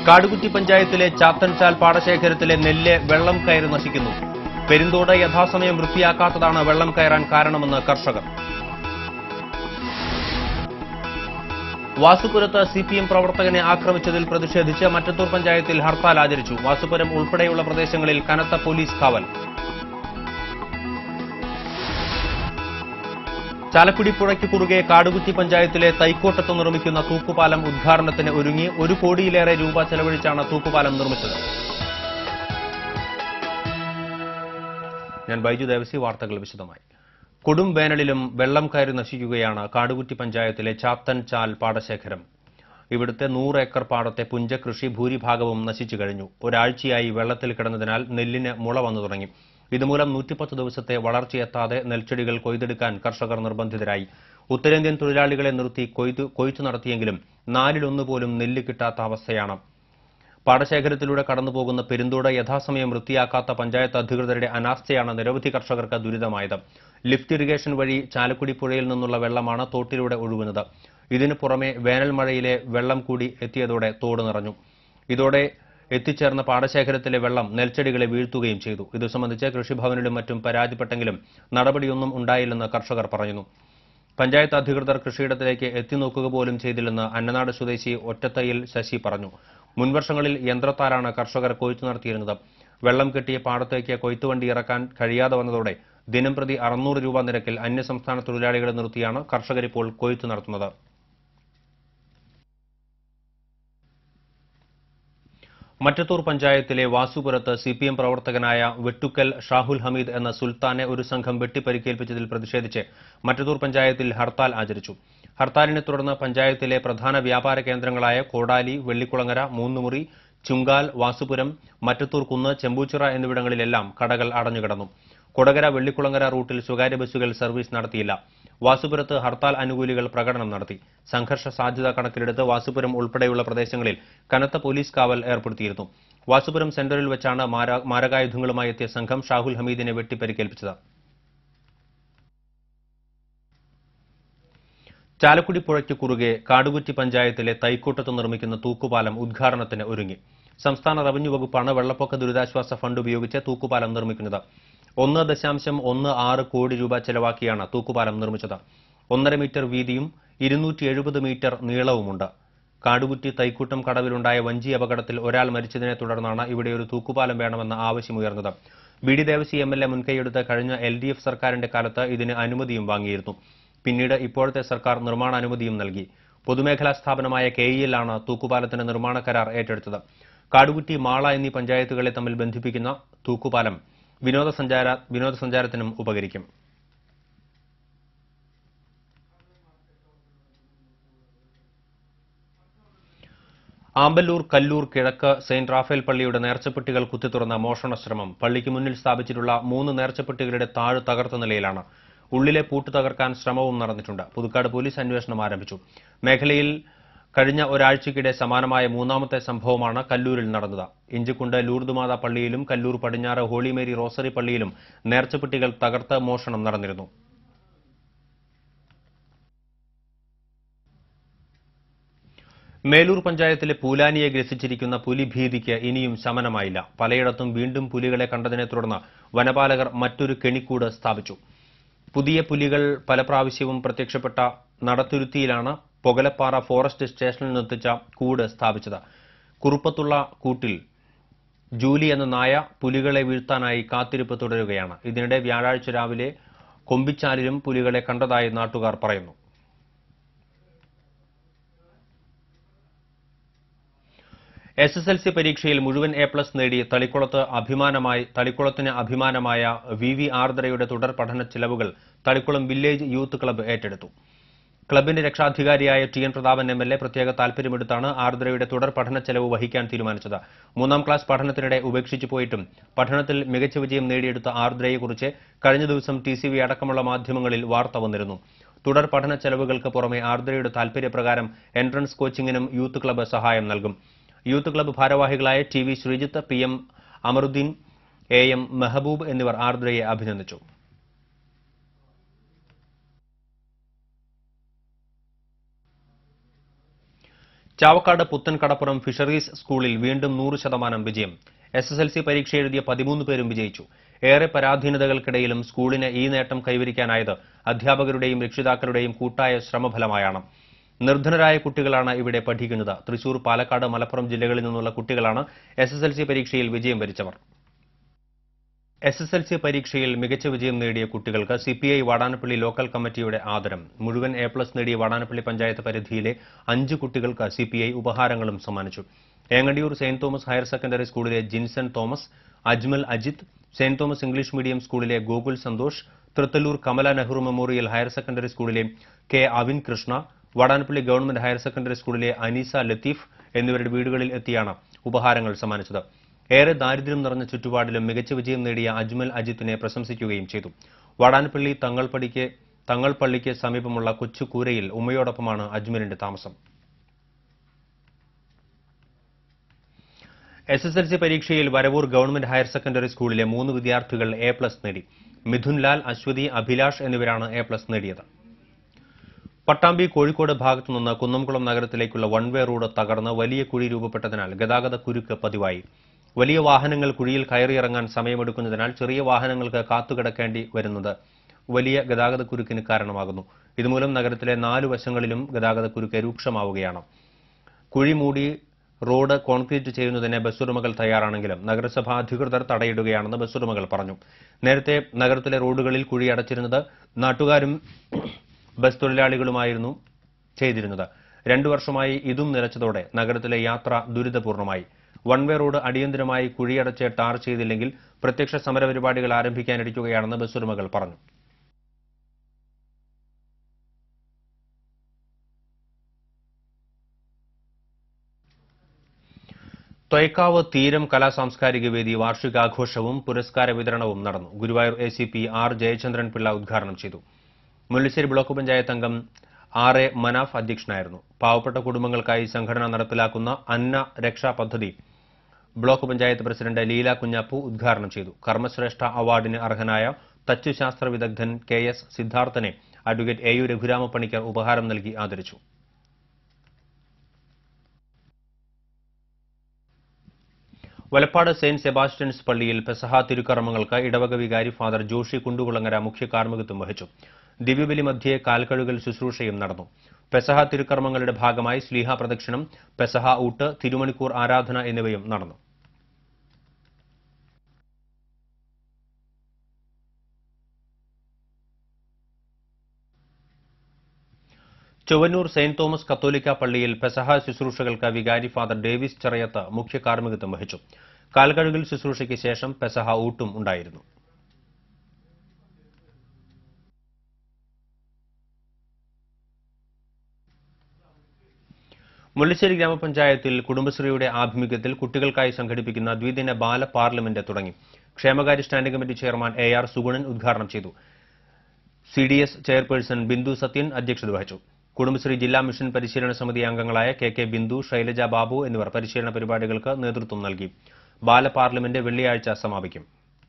കാടുകുറ്റി പഞ്ചായത്തിലെ ചാത്തൻചാൽ പാടശേഖരത്തിലെ നെല്ല് വെള്ളം കയറി നശിക്കുന്നു. പെരുന്തോട് യഥാസമയം വൃത്തിയാക്കാത്തതാണ് വെള്ളം കയറാൻ കാരണമെന്ന് കർഷകർ. വാസുപുരത്ത് സിപിഎം പ്രവർത്തകനെ ആക്രമിച്ചതിൽ പ്രതിഷേധിച്ച് മറ്റത്തൂർ പഞ്ചായത്തിൽ ഹർത്താൽ ആചരിച്ചു. വാസുപുരം ഉൾപ്പെടെയുള്ള പ്രദേശങ്ങളിൽ കനത്ത പോലീസ് കാവൽ. ചാലക്കുടി പുഴയ്ക്ക് കുറുകെ കാടുകുറ്റി പഞ്ചായത്തിലെ തൈക്കോട്ടത്ത് നിർമ്മിക്കുന്ന തൂക്കുപാലം ഉദ്ഘാടനത്തിന് ഒരുങ്ങി. 1 കോടിയിലേറെ രൂപ ചെലവഴിച്ചാണ് തൂക്കുപാലം നിർമ്മിച്ചത്. ഞാൻ ബൈജു ദേവസി. വാർത്തകൾ വിശദമായി. കൊടും വേനലിലും വെള്ളം കയറി നശിക്കുകയാണ് കാടുകുറ്റി പഞ്ചായത്തിലെ ചാത്തൻചാൽ പാടശേഖരം. ഇവിടുത്തെ 100 ഏക്കർ പാടത്തെ പുഞ്ചകൃഷി ഭൂരിഭാഗവും നശിച്ചു കഴിഞ്ഞു. ഒരാഴ്ചയായി വെള്ളത്തിൽ കിടന്നതിനാൽ നെല്ലിന് മുള വന്നു തുടങ്ങി. ഇതുമൂലം 110 ദിവസത്തെ വളർച്ചയെത്താതെ നെൽച്ചെടികൾ കൊയ്തെടുക്കാൻ കർഷകർ നിർബന്ധിതരായി. ഉത്തരേന്ത്യൻ തൊഴിലാളികളെ നിർത്തി കൊയ്ത്തു നടത്തിയെങ്കിലും 4-1 പോലും നെല്ല് കിട്ടാത്ത അവസ്ഥയാണ്. പാടശേഖരത്തിലൂടെ കടന്നുപോകുന്ന പെരുന്തോട് യഥാസമയം വൃത്തിയാക്കാത്ത പഞ്ചായത്ത് അധികൃതരുടെ അനാസ്ഥയാണ് നിരവധി കർഷകർക്ക് ദുരിതമായത്. ലിഫ്റ്റ് ഇറിഗേഷൻ വഴി ചാലക്കുടി പുഴയിൽ നിന്നുള്ള വെള്ളമാണ് തോട്ടിലൂടെ ഒഴുകുന്നത്. ഇതിനു പുറമെ വേനൽ മഴയിലെ വെള്ളം കൂടി എത്തിയതോടെ തോട് നിറഞ്ഞു. ഇതോടെ എത്തിച്ചേർന്ന പാടശേഖരത്തിലെ വെള്ളം നെൽച്ചെടികളെ വീഴ്ത്തുകയും ചെയ്തു. ഇതു സംബന്ധിച്ച് കൃഷിഭവനിലും മറ്റും പരാതിപ്പെട്ടെങ്കിലും നടപടിയൊന്നും ഉണ്ടായില്ലെന്ന് കർഷകർ പറയുന്നു. പഞ്ചായത്ത് അധികൃതർ കൃഷിയിടത്തിലേക്ക് എത്തിനോക്കുക പോലും ചെയ്തില്ലെന്ന് അന്നനാട് സ്വദേശി ഒറ്റത്തയ്യിൽ ശശി പറഞ്ഞു. മുൻവർഷങ്ങളിൽ യന്ത്രത്താലാണ് കർഷകർ കൊയ്ത്തു നടത്തിയിരുന്നത്. വെള്ളം കെട്ടിയ പാടത്തേക്ക് കൊയ്ത്തുവണ്ടി ഇറക്കാൻ കഴിയാതെ വന്നതോടെ ദിനംപ്രതി 600 രൂപ നിരക്കിൽ അന്യസംസ്ഥാന തൊഴിലാളികളെ നിർത്തിയാണ് കർഷകരിപ്പോൾ കൊയ്ത്തു നടത്തുന്നത്. മറ്റത്തൂർ പഞ്ചായത്തിലെ വാസുപുരത്ത് സിപിഎം പ്രവർത്തകനായ വെട്ടുക്കൽ ഷാഹുൽ ഹമീദ് എന്ന സുൽത്താനെ ഒരു സംഘം വെട്ടിപ്പരിക്കേൽപ്പിച്ചതിൽ പ്രതിഷേധിച്ച് മറ്റത്തൂർ പഞ്ചായത്തിൽ ഹർത്താൽ ആചരിച്ചു. ഹർത്താലിനെ തുടർന്ന് പഞ്ചായത്തിലെ പ്രധാന വ്യാപാര കേന്ദ്രങ്ങളായ കോടാലി, വെള്ളിക്കുളങ്ങര, മൂന്നുമുറി, ചുങ്കാൽ, വാസുപുരം, മറ്റത്തൂർ കുന്ന്, ചെമ്പൂച്ചിറ എന്നിവിടങ്ങളിലെല്ലാം കടകൾ അടഞ്ഞുകിടന്നു. കൊടകര വെള്ളിക്കുളങ്ങര റൂട്ടിൽ സ്വകാര്യ ബസ്സുകൾ സർവീസ് നടത്തിയില്ല. വാസുപുരത്ത് ഹർത്താൽ അനുകൂലികൾ പ്രകടനം നടത്തി. സംഘർഷ സാധ്യത കണക്കിലെടുത്ത് വാസുപുരം ഉൾപ്പെടെയുള്ള പ്രദേശങ്ങളിൽ കനത്ത പോലീസ് കാവൽ ഏർപ്പെടുത്തിയിരുന്നു. വാസുപുരം സെന്ററിൽ വെച്ചാണ് മാരകായുധങ്ങളുമായി എത്തിയ സംഘം ഷാഹുൽ ഹമീദിനെ വെട്ടിപ്പരിക്കേൽപ്പിച്ചത്. ചാലക്കുടി പുഴയ്ക്ക് കുറുകെ കാടുകുറ്റി പഞ്ചായത്തിലെ തൈക്കൂട്ടത്ത് നിർമ്മിക്കുന്ന തൂക്കുപാലം ഉദ്ഘാടനത്തിന് ഒരുങ്ങി. സംസ്ഥാന റവന്യൂ വകുപ്പാണ് വെള്ളപ്പൊക്ക ദുരിതാശ്വാസ ഫണ്ട് ഉപയോഗിച്ച് തൂക്കുപാലം നിർമ്മിക്കുന്നത്. 1.16 കോടി രൂപ ചെലവാക്കിയാണ് തൂക്കുപാലം നിർമ്മിച്ചത്. 1.5 മീറ്റർ വീതിയും 270 മീറ്റർ നീളവുമുണ്ട്. കാടുകുറ്റി തൈക്കൂട്ടം കടവിലുണ്ടായ വഞ്ചി അപകടത്തിൽ ഒരാൾ മരിച്ചതിനെ തുടർന്നാണ് ഇവിടെ ഒരു തൂക്കുപാലം വേണമെന്ന ആവശ്യമുയർന്നത്. ബി ഡി ദേവസി എംഎൽഎ മുൻകൈയെടുത്ത് കഴിഞ്ഞ LDF സർക്കാരിന്റെ കാലത്ത് ഇതിന് അനുമതിയും വാങ്ങിയിരുന്നു. പിന്നീട് ഇപ്പോഴത്തെ സർക്കാർ നിർമ്മാണാനുമതിയും നൽകി. പൊതുമേഖലാ സ്ഥാപനമായ KEL ആണ് തൂക്കുപാലത്തിന്റെ നിർമ്മാണ കരാർ ഏറ്റെടുത്തത്. കാടുകുറ്റി, മാള എന്നീ പഞ്ചായത്തുകളെ തമ്മിൽ ബന്ധിപ്പിക്കുന്ന തൂക്കുപാലം വിനോദസഞ്ചാരത്തിനും ഉപകരിക്കും. ആമ്പല്ലൂർ കല്ലൂർ കിഴക്ക് സെന്റ് റാഫേൽ പള്ളിയുടെ നേർച്ചപ്പെട്ടികൾ കുത്തിത്തുറന്ന മോഷണ ശ്രമം. പള്ളിക്ക് മുന്നിൽ സ്ഥാപിച്ചിട്ടുള്ള 3 നേർച്ചപ്പെട്ടികളുടെ താഴ് തകർത്ത നിലയിലാണ്. ഉള്ളിലെ പൂട്ട് തകർക്കാൻ ശ്രമവും നടന്നിട്ടുണ്ട്. പുതുക്കാട് പോലീസ് അന്വേഷണം ആരംഭിച്ചു. മേഖലയിൽ കഴിഞ്ഞ ഒരാഴ്ചയ്ക്കിടെ സമാനമായ 3ാമത്തെ സംഭവമാണ് കല്ലൂരിൽ നടന്നത്. ഇഞ്ചിക്കുണ്ട് ലൂർദുമാത പള്ളിയിലും കല്ലൂർ പടിഞ്ഞാറ് ഹോളിമേരി റോസറി പള്ളിയിലും നേർച്ചപ്പെട്ടികൾ തകർത്ത് മോഷണം നടന്നിരുന്നു. മേലൂർ പഞ്ചായത്തിലെ പൂലാനിയെ ഗ്രസിച്ചിരിക്കുന്ന പുലിഭീതിക്ക് ഇനിയും ശമനമായില്ല. പലയിടത്തും വീണ്ടും പുലികളെ കണ്ടതിനെ തുടർന്ന് വനപാലകർ മറ്റൊരു കെണിക്കൂട് സ്ഥാപിച്ചു. പുതിയ പുലികൾ പല പ്രാവശ്യവും പ്രത്യക്ഷപ്പെട്ട നടത്തുരുത്തിയിലാണ് പൊകലപ്പാറ ഫോറസ്റ്റ് സ്റ്റേഷനിൽ നിർത്തിച്ച കൂട് സ്ഥാപിച്ചത്. കുറുപ്പത്തുള്ള കൂട്ടിൽ ജൂലി എന്ന നായ പുലികളെ വീഴ്ത്താനായി കാത്തിരിപ്പ് തുടരുകയാണ്. ഇതിനിടെ വ്യാഴാഴ്ച രാവിലെ കൊമ്പിച്ചാലിലും പുലികളെ കണ്ടതായി നാട്ടുകാർ പറയുന്നു. SSLC പരീക്ഷയിൽ മുഴുവൻ A+ നേടി തളിക്കുളത്തിന് അഭിമാനമായ VV ആർദ്രയുടെ തുടർ പഠന ചെലവുകൾ തളിക്കുളം വില്ലേജ് യൂത്ത് ക്ലബ്ബ് ഏറ്റെടുത്തു. ക്ലബിന്റെ രക്ഷാധികാരിയായ TN പ്രതാപൻ MLA പ്രത്യേക താൽപര്യമെടുത്താണ് ആർദ്രയുടെ തുടർ പഠന ചെലവ് വഹിക്കാൻ തീരുമാനിച്ചത്. 3ാം ക്ലാസ് പഠനത്തിനിടെ ഉപേക്ഷിച്ചു പോയിട്ടും പഠനത്തിൽ മികച്ച വിജയം നേടിയെടുത്ത ആർദ്രയെക്കുറിച്ച് കഴിഞ്ഞ ദിവസം TCV അടക്കമുള്ള മാധ്യമങ്ങളിൽ വാർത്ത വന്നിരുന്നു. തുടർ പഠന ചെലവുകൾക്ക് പുറമെ ആർദ്രയുടെ താൽപര്യപ്രകാരം എൻട്രൻസ് കോച്ചിങ്ങിനും യൂത്ത് ക്ലബ്ബ് സഹായം നൽകും. യൂത്ത് ക്ലബ്ബ് ഭാരവാഹികളായ TV Sreejith, PM Amaruddin, AM Mehaboob എന്നിവർ ആർദ്രയെ അഭിനന്ദിച്ചു. ചാവക്കാട് പുത്തൻകടപ്പുറം ഫിഷറീസ് സ്കൂളിൽ വീണ്ടും 100% വിജയം. SSLC പരീക്ഷ എഴുതിയ 13 പേരും വിജയിച്ചു. ഏറെ പരാധീനതകൾക്കിടയിലും സ്കൂളിന് ഈ നേട്ടം കൈവരിക്കാനായത് അധ്യാപകരുടെയും രക്ഷിതാക്കളുടെയും കൂട്ടായ ശ്രമഫലമായാണ്. നിർധനരായ കുട്ടികളാണ് ഇവിടെ പഠിക്കുന്നത്. തൃശൂർ, പാലക്കാട്, മലപ്പുറം ജില്ലകളിൽ നിന്നുള്ള കുട്ടികളാണ് SSLC പരീക്ഷയിൽ വിജയം വരിച്ചവർ. SSLC പരീക്ഷയിൽ മികച്ച വിജയം നേടിയ കുട്ടികൾക്ക് CPI വാടാനപ്പള്ളി ലോക്കൽ കമ്മിറ്റിയുടെ ആദരം. മുഴുവൻ A+ നേടിയ വാടാനപ്പള്ളി പഞ്ചായത്ത് പരിധിയിലെ 5 കുട്ടികൾക്ക് CPI ഉപഹാരങ്ങളും സമ്മാനിച്ചു. ഏങ്ങണ്ടിയൂർ സെന്റ് തോമസ് ഹയർ സെക്കൻഡറി സ്കൂളിലെ ജിൻസൺ തോമസ്, അജ്മൽ അജിത്, സെന്റ് തോമസ് ഇംഗ്ലീഷ് മീഡിയം സ്കൂളിലെ Gokul Santhosh, Thrithallur Kamala Nehru memorial higher secondary സ്കൂളിലെ K. Avin Krishna, Vadanappally government higher secondary സ്കൂളിലെ അനീസ ലത്തീഫ് എന്നിവരുടെ വീടുകളിൽ എത്തിയാണ് ഉപഹാരങ്ങൾ സമ്മാനിച്ചത്. ഏറെ ദാരിദ്ര്യം നിറഞ്ഞ ചുറ്റുപാടിലും മികച്ച വിജയം നേടിയ അജ്മൽ അജിത്തിനെ പ്രശംസിക്കുകയും ചെയ്തു. വാടാനപ്പള്ളി തങ്ങൾപള്ളിക്ക് സമീപമുള്ള കൊച്ചുകൂരയിൽ ഉമ്മയോടൊപ്പമാണ് അജ്മലിന്റെ താമസം. SSLC പരീക്ഷയിൽ വരവൂർ ഗവൺമെന്റ് ഹയർ സെക്കൻഡറി സ്കൂളിലെ 3 വിദ്യാർത്ഥികൾ A+ നേടി. മിഥുൻ ലാൽ, അശ്വതി, അഭിലാഷ് എന്നിവരാണ് A+ നേടിയത്. പട്ടാമ്പി കോഴിക്കോട് ഭാഗത്തുനിന്ന് കുന്നംകുളം നഗരത്തിലേക്കുള്ള വൺ വേ റോഡ് തകർന്ന് വലിയ കുഴി രൂപപ്പെട്ടതിനാൽ ഗതാഗത കുരുക്ക് പതിവായി. വലിയ വാഹനങ്ങൾ കുഴിയിൽ കയറിയിറങ്ങാൻ സമയമെടുക്കുന്നതിനാൽ ചെറിയ വാഹനങ്ങൾക്ക് കാത്തുകിടക്കേണ്ടി വരുന്നത് വലിയ ഗതാഗത കുരുക്കിന് കാരണമാകുന്നു. ഇതുമൂലം നഗരത്തിലെ 4 വശങ്ങളിലും ഗതാഗത കുരുക്ക് രൂക്ഷമാവുകയാണ്. കുഴി മൂടി റോഡ് കോൺക്രീറ്റ് ചെയ്യുന്നതിന് ബസ്സുടമകൾ തയ്യാറാണെങ്കിലും നഗരസഭാ അധികൃതർ തടയിടുകയാണെന്ന് ബസ്സുടമകൾ പറഞ്ഞു. നേരത്തെ നഗരത്തിലെ റോഡുകളിൽ കുഴി അടച്ചിരുന്നത് നാട്ടുകാരും ബസ് തൊഴിലാളികളുമായിരുന്നു ചെയ്തിരുന്നത്. 2 വർഷമായി ഇതും നിലച്ചതോടെ നഗരത്തിലെ യാത്ര ദുരിതപൂർണമായി. വൺ വേ റോഡ് അടിയന്തരമായി കുഴിയടച്ച് ടാർ ചെയ്തില്ലെങ്കിൽ പ്രത്യക്ഷ സമരപരിപാടികൾ ആരംഭിക്കാനിരിക്കുകയാണെന്ന് ബസ്സുടമകൾ പറഞ്ഞു. തൊയ്ക്കാവ് തീരം കലാസാംസ്കാരിക വേദി വാർഷികാഘോഷവും പുരസ്കാര വിതരണവും നടന്നു. Guruvayur ACP R. ജയചന്ദ്രൻ പിള്ള ഉദ്ഘാടനം ചെയ്തു. മുല്ലശ്ശേരി ബ്ലോക്ക് പഞ്ചായത്ത് അംഗം R. A. മനാഫ് അധ്യക്ഷനായിരുന്നു. പാവപ്പെട്ട കുടുംബങ്ങൾക്കായി സംഘടന നടപ്പിലാക്കുന്ന അന്ന രക്ഷാ പദ്ധതി ബ്ലോക്ക് പഞ്ചായത്ത് പ്രസിഡന്റ് ലീല കുഞ്ഞാപ്പു ഉദ്ഘാടനം ചെയ്തു. കർമ്മശ്രേഷ്ഠ അവാർഡിന് അർഹനായ തച്ചുശാസ്ത്ര വിദഗ്ധൻ KS സിദ്ധാർത്ഥനെ അഡ്വക്കേറ്റ് AU രഘുരാമപ്പണിക്കർ ഉപഹാരം നൽകി ആദരിച്ചു. വലപ്പാട് സെന്റ് സെബാസ്റ്റ്യൻസ് പള്ളിയിൽ പെസഹ തിരുക്കർമ്മങ്ങൾക്ക് ഇടവക വികാരി ഫാദർ ജോഷി കുണ്ടുകുളങ്ങര മുഖ്യ കാർമ്മികത്വം വഹിച്ചു. ദിവ്യബലി മധ്യേ കാൽക്കഴുകൽ ശുശ്രൂഷയും നടന്നു. പെസഹ തിരുക്കർമ്മങ്ങളുടെ ഭാഗമായി സ്ലീഹ പ്രദക്ഷിണം, പെസഹ ഊട്ട്, തിരുമണിക്കൂർ ആരാധന എന്നിവയും നടന്നു. ചൊവ്വന്നൂർ സെന്റ് തോമസ് കത്തോലിക്ക പള്ളിയിൽ പെസഹ ശുശ്രൂഷകൾക്ക് വികാരി ഫാദർ ഡേവിസ് ചെറയത്ത് മുഖ്യ കാർമ്മികത്വം വഹിച്ചു. കാൽക്കഴുകൽ ശുശ്രൂഷയ്ക്ക് ശേഷം പെസഹ ഊട്ടും ഉണ്ടായിരുന്നു. മുല്ലശ്ശേരി ഗ്രാമപഞ്ചായത്തിൽ കുടുംബശ്രീയുടെ ആഭിമുഖ്യത്തിൽ കുട്ടികൾക്കായി സംഘടിപ്പിക്കുന്ന ദ്വിദിന ബാല പാർലമെന്റ് തുടങ്ങി. ക്ഷേമകാര്യ standing committee chairman AR Sugunan ഉദ്ഘാടനം ചെയ്തു. CDS ചെയർപേഴ്സൺ ബിന്ദു സത്യൻ അധ്യക്ഷത വഹിച്ചു. കുടുംബശ്രീ ജില്ലാ മിഷൻ പരിശീലന സമിതി അംഗങ്ങളായ KK ബിന്ദു, ശൈലജ ബാബു എന്നിവർ പരിശീലന പരിപാടികൾക്ക് നേതൃത്വം നൽകി. ബാല പാർലമെന്റ് വെള്ളിയാഴ്ച സമാപിക്കും.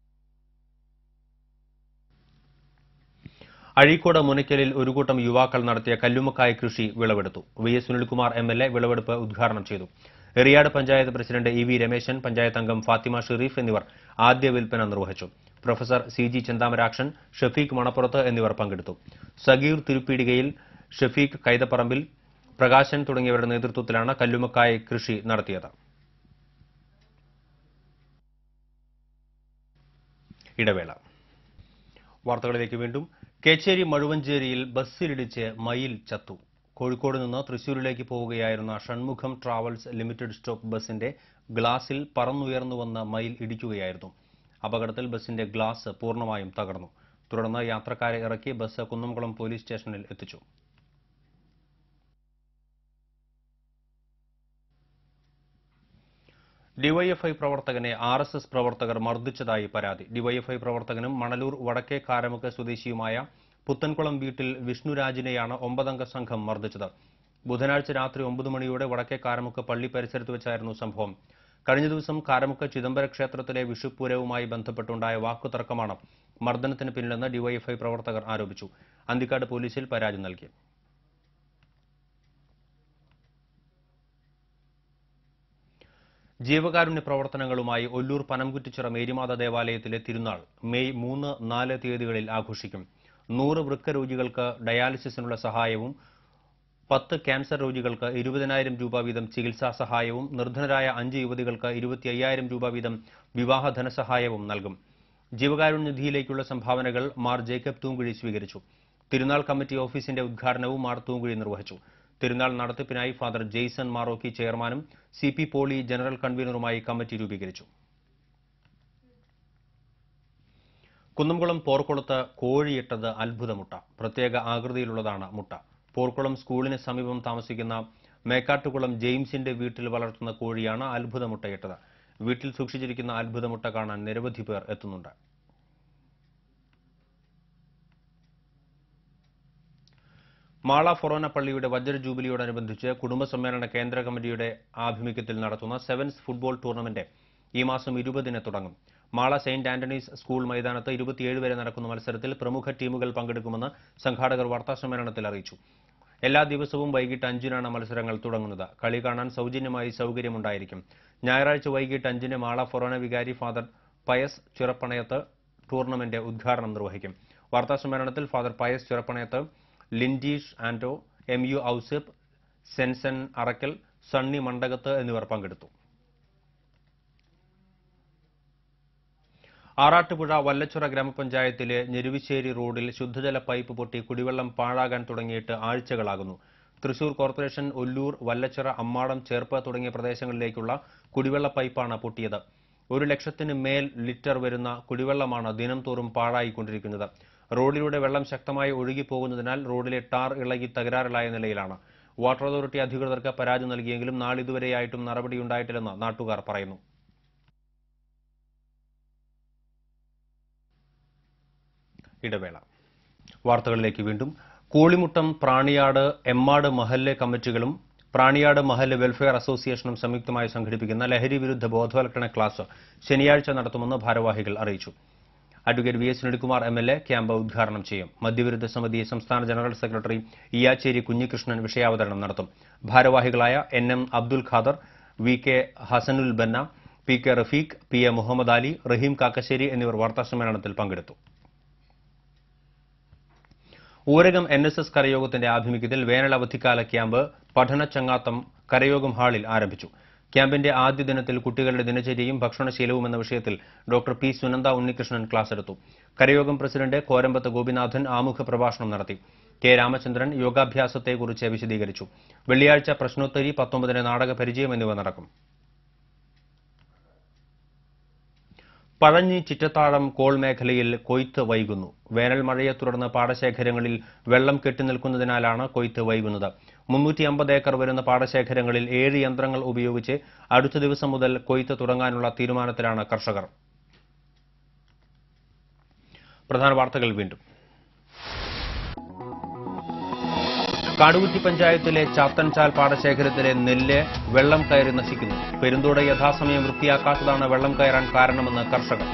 അഴീക്കോട് മുനയ്ക്കലിൽ ഒരു കൂട്ടം യുവാക്കൾ നടത്തിയ കല്ലുമ്മക്കായ കൃഷി വിളവെടുത്തു. VS സുനിൽകുമാർ MLA വിളവെടുപ്പ് ഉദ്ഘാടനം ചെയ്തു. എറിയാട് പഞ്ചായത്ത് പ്രസിഡന്റ് EV രമേശൻ, പഞ്ചായത്ത് അംഗം ഫാത്തിമ ഷെരീഫ് എന്നിവർ ആദ്യ വിൽപ്പന നിർവഹിച്ചു. പ്രൊഫസർ CG ചെന്താമരാക്ഷൻ, ഷഫീഖ് മണപ്പുറത്ത് എന്നിവർ പങ്കെടുത്തു. സഗീർ തിരുപ്പീടികയിൽ, ഷഫീഖ് കൈതപ്പറമ്പിൽ, പ്രകാശൻ തുടങ്ങിയവരുടെ നേതൃത്വത്തിലാണ് കല്ലുമ്മക്കായ കൃഷി നടത്തിയത്. ഇടവേള. വാർത്തകളിലേക്ക് വീണ്ടും. കേച്ചേരി മഴുവഞ്ചേരിയിൽ ബസ്സിലിടിച്ച് മയിൽ ചത്തു. കോഴിക്കോട് നിന്ന് തൃശൂരിലേക്ക് പോവുകയായിരുന്ന ഷൺമുഖം ട്രാവൽസ് ലിമിറ്റഡ് സ്റ്റോപ്പ് ബസിന്റെ ഗ്ലാസിൽ പറന്നുയർന്നുവന്ന മയിൽ ഇടിക്കുകയായിരുന്നു. അപകടത്തിൽ ബസിന്റെ ഗ്ലാസ് പൂർണ്ണമായും തകർന്നു. തുടർന്ന് യാത്രക്കാരെ ഇറക്കി ബസ് കുന്നംകുളം പോലീസ് സ്റ്റേഷനിൽ എത്തിച്ചു. ഡിവൈഎഫ്ഐ പ്രവർത്തകനെ RSS പ്രവർത്തകർ മർദ്ദിച്ചതായി പരാതി. ഡിവൈഎഫ്ഐ പ്രവർത്തകനും മണലൂർ വടക്കേ കാരമുക്ക് സ്വദേശിയുമായ പുത്തൻകുളം വീട്ടിൽ വിഷ്ണുരാജിനെയാണ് 9-അംഗ സംഘം മർദ്ദിച്ചത്. ബുധനാഴ്ച രാത്രി 9 മണിയോടെ വടക്കേ കാരമുക്ക് പള്ളി പരിസരത്ത് വെച്ചായിരുന്നു സംഭവം. കഴിഞ്ഞ ദിവസം കാരമുക്ക് ചിദംബര ക്ഷേത്രത്തിലെ വിഷുപ്പൂരവുമായി ബന്ധപ്പെട്ടുണ്ടായ വാക്കുതർക്കമാണ് മർദ്ദനത്തിന് പിന്നിലെന്ന് ഡിവൈഎഫ്ഐ പ്രവർത്തകർ ആരോപിച്ചു. അന്തിക്കാട് പോലീസിൽ പരാതി നൽകി. ജീവകാരുണ്യ പ്രവർത്തനങ്ങളുമായി ഒല്ലൂർ പനംകുറ്റിച്ചിറ മേരിമാത ദേവാലയത്തിലെ തിരുനാൾ മെയ് 3, 4 തീയതികളിൽ ആഘോഷിക്കും. 100 വൃക്ക രോഗികൾക്ക് ഡയാലിസിസിനുള്ള സഹായവും 10 ക്യാൻസർ രോഗികൾക്ക് 20,000 രൂപ വീതം ചികിത്സാ സഹായവും നിർധനരായ 5 യുവതികൾക്ക് 25,000 രൂപ വീതം വിവാഹ ധനസഹായവും നൽകും. ജീവകാരുണ്യ നിധിയിലേക്കുള്ള സംഭാവനകൾ മാർ ജേക്കബ് തൂങ്കുഴി സ്വീകരിച്ചു. തിരുനാൾ കമ്മിറ്റി ഓഫീസിന്റെ ഉദ്ഘാടനവും മാർ തൂങ്കുഴി നിർവഹിച്ചു. തിരുനാൾ നടത്തിപ്പിനായി ഫാദർ ജെയ്സൺ മാറോക്കി ചെയർമാനും CP പോളി ജനറൽ കൺവീനറുമായി കമ്മിറ്റി രൂപീകരിച്ചു. കുന്നംകുളം പോർക്കുളത്ത് കോഴിയിട്ടത് അത്ഭുതമുട്ട. പ്രത്യേക ആകൃതിയിലുള്ളതാണ് മുട്ട. പോർക്കുളം സ്കൂളിന് സമീപം താമസിക്കുന്ന മേക്കാട്ടുകുളം ജെയിംസിന്റെ വീട്ടിൽ വളർത്തുന്ന കോഴിയാണ് അത്ഭുതമുട്ടയിട്ടത്. വീട്ടിൽ സൂക്ഷിച്ചിരിക്കുന്ന അത്ഭുതമുട്ട കാണാൻ നിരവധി പേർ എത്തുന്നുണ്ട്. മാള ഫൊറോന പള്ളിയുടെ വജ്ര ജൂബിലിയോടനുബന്ധിച്ച് കുടുംബസമ്മേളന കേന്ദ്ര കമ്മിറ്റിയുടെ ആഭിമുഖ്യത്തിൽ നടത്തുന്ന സെവൻസ് ഫുട്ബോൾ ടൂർണമെന്റ് ഈ മാസം 20-ന് തുടങ്ങും. മാള സെയിന്റ് ആന്റണീസ് സ്കൂൾ മൈതാനത്ത് 27 വരെ നടക്കുന്ന മത്സരത്തിൽ പ്രമുഖ ടീമുകൾ പങ്കെടുക്കുമെന്ന് സംഘാടകർ വാർത്താസമ്മേളനത്തിൽ അറിയിച്ചു. എല്ലാ ദിവസവും വൈകിട്ട് 5-നാണ് മത്സരങ്ങൾ തുടങ്ങുന്നത്. കളി കാണാൻ സൗജന്യമായി സൗകര്യമുണ്ടായിരിക്കും. ഞായറാഴ്ച വൈകിട്ട് 5-ന് മാള ഫൊറോന വികാരി ഫാദർ പയസ് ചിറപ്പണയത്ത് ടൂർണമെന്റ് ഉദ്ഘാടനം നിർവഹിക്കും. വാർത്താസമ്മേളനത്തിൽ father Pius Chirappanayath, Lindeesh Anto, MU Ousipp, Senson Arakkal, Sunny Mandakath എന്നിവർ പങ്കെടുത്തു. ആറാട്ടുപുഴ വല്ലച്ചിറ ഗ്രാമപഞ്ചായത്തിലെ ഞെരുവിശ്ശേരി റോഡിൽ ശുദ്ധജല പൈപ്പ് പൊട്ടി കുടിവെള്ളം പാഴാകാൻ തുടങ്ങിയിട്ട് ആഴ്ചകളാകുന്നു. തൃശൂർ കോർപ്പറേഷൻ ഒല്ലൂർ, വല്ലച്ചിറ, അമ്മാടം, ചേർപ്പ് തുടങ്ങിയ പ്രദേശങ്ങളിലേക്കുള്ള കുടിവെള്ള പൈപ്പാണ് പൊട്ടിയത്. 1 ലക്ഷത്തിന് മേൽ ലിറ്റർ വരുന്ന കുടിവെള്ളമാണ് ദിനം തോറും പാഴായിക്കൊണ്ടിരിക്കുന്നത്. റോഡിലൂടെ വെള്ളം ശക്തമായി ഒഴുകിപ്പോകുന്നതിനാൽ റോഡിലെ ടാർ ഇളകി തകരാറിലായ നിലയിലാണ്. വാട്ടർ അതോറിറ്റി അധികൃതർക്ക് പരാതി നൽകിയെങ്കിലും നാളിതുവരെയായിട്ടും നടപടിയുണ്ടായിട്ടില്ലെന്ന് നാട്ടുകാർ പറയുന്നു. ഇടവേള. വാർത്തകളിലേക്ക് വീണ്ടും. കൂളിമുട്ടം, പ്രാണിയാട്, എമ്മാട് മഹല്ല് കമ്മിറ്റികളും പ്രാണിയാട് മഹല്ല് വെൽഫെയർ അസോസിയേഷനും സംയുക്തമായി സംഘടിപ്പിക്കുന്ന ലഹരി വിരുദ്ധ ബോധവൽക്കരണ ക്ലാസ് ശനിയാഴ്ച നടത്തുമെന്ന് ഭാരവാഹികൾ അറിയിച്ചു. Advocate VS Sunilkumar MLA camp ഉദ്ഘാടനം ചെയ്യും. മദ്യവിരുദ്ധ സമിതി സംസ്ഥാന ജനറൽ സെക്രട്ടറി ഇയാച്ചേരി കുഞ്ഞികൃഷ്ണൻ വിഷയാവതരണം നടത്തും. ഭാരവാഹികളായ NM അബ്ദുൽ ഖാദർ, VK ഹസനുൽ ബന്ന, PK റഫീഖ്, PA മുഹമ്മദ് അലി, റഹീം കാക്കശ്ശേരി എന്നിവർ വാർത്താസമ്മേളനത്തിൽ പങ്കെടുത്തു. ഊരകം NSS കരയോഗത്തിന്റെ ആഭിമുഖ്യത്തിൽ വേനൽ അവധിക്കാല ക്യാമ്പ് പഠനച്ചങ്ങാത്തം കരയോഗം ഹാളിൽ ആരംഭിച്ചു. ക്യാമ്പിന്റെ ആദ്യ ദിനത്തിൽ കുട്ടികളുടെ ദിനചര്യയും ഭക്ഷണശീലവും എന്ന വിഷയത്തിൽ doctor P. Sunanda Unnikrishnan class എടുത്തു. കരയോഗം പ്രസിഡന്റ് കോരമ്പത്ത് ഗോപിനാഥൻ ആമുഖ പ്രഭാഷണം നടത്തി. K. രാമചന്ദ്രൻ യോഗാഭ്യാസത്തെക്കുറിച്ച് വിശദീകരിച്ചു. വെള്ളിയാഴ്ച പ്രശ്നോത്തരി, 19-ന് നാടക പരിചയം എന്നിവ നടക്കും. പഴഞ്ഞി ചിറ്റത്താഴം കോൾ മേഖലയിൽ കൊയ്ത്ത് വൈകുന്നു. വേനൽ മഴയെ തുടർന്ന് പാടശേഖരങ്ങളിൽ വെള്ളം കെട്ടിനിൽക്കുന്നതിനാലാണ് കൊയ്ത്ത് വൈകുന്നത്. 350 ഏക്കർ വരുന്ന പാടശേഖരങ്ങളിൽ 7 യന്ത്രങ്ങൾ ഉപയോഗിച്ച് അടുത്ത ദിവസം മുതൽ കൊയ്ത്ത് തുടങ്ങാനുള്ള തീരുമാനത്തിലാണ് കർഷകർ. പ്രധാന വാർത്തകൾ വീണ്ടും. കാടുകുറ്റി പഞ്ചായത്തിലെ ചാത്തൻചാൽ പാടശേഖരത്തിലെ നെല്ല് വെള്ളം കയറി നശിക്കുന്നു. പെരുന്തോട് യഥാസമയം വൃത്തിയാക്കാത്തതാണ് വെള്ളം കയറാൻ കാരണമെന്ന് കർഷകർ.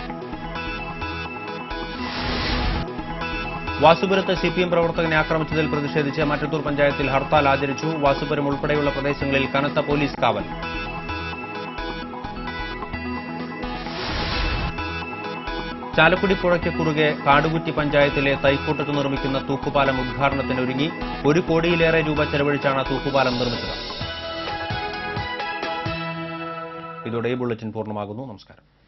വാസുപുരത്ത് CPM പ്രവർത്തകനെ ആക്രമിച്ചതിൽ പ്രതിഷേധിച്ച് മറ്റത്തൂർ പഞ്ചായത്തിൽ ഹർത്താൽ ആചരിച്ചു. വാസുപുരം ഉൾപ്പെടെയുള്ള പ്രദേശങ്ങളിൽ കനത്ത പോലീസ് കാവൽ. ചാലക്കുടി പുഴയ്ക്ക് കുറുകെ കാടുകുറ്റി പഞ്ചായത്തിലെ തൈക്കൂട്ടത്ത് നിർമ്മിക്കുന്ന തൂക്കുപാലം ഉദ്ഘാടനത്തിനൊരുങ്ങി. 1 കോടിയിലേറെ രൂപ ചെലവഴിച്ചാണ് തൂക്കുപാലം നിർമ്മിച്ചത്. ഇതോടെ ഈ ബുള്ളറ്റിൻ പൂർണ്ണമാകുന്നു. നമസ്കാരം.